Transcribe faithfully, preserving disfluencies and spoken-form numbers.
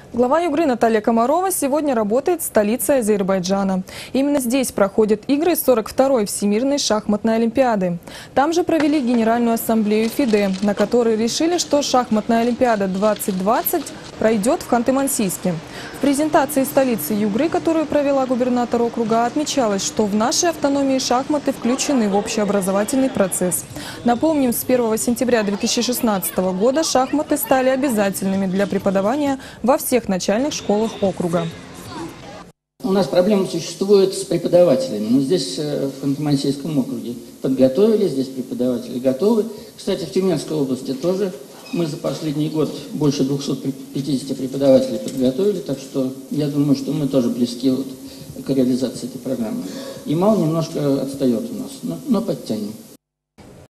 Глава Югры Наталья Комарова сегодня работает в столице Азербайджана. Именно здесь проходят игры сорок второй Всемирной шахматной олимпиады. Там же провели Генеральную ассамблею ФИДЕ, на которой решили, что шахматная олимпиада двадцать двадцать пройдет в Ханты-Мансийске. В презентации столицы Югры, которую провела губернатор округа, отмечалось, что в нашей автономии шахматы включены в общеобразовательный процесс. Напомним, с первого сентября две тысячи шестнадцатого года шахматы стали обязательными для преподавания во всех начальных школах округа. У нас проблема существует с преподавателями. Но здесь, в Ханты-Мансийском округе, подготовили, здесь преподаватели готовы. Кстати, в Тюменской области тоже мы за последний год больше двухсот пятидесяти преподавателей подготовили, так что я думаю, что мы тоже близки вот к реализации этой программы. Ямал немножко отстает у нас, но, но подтянем.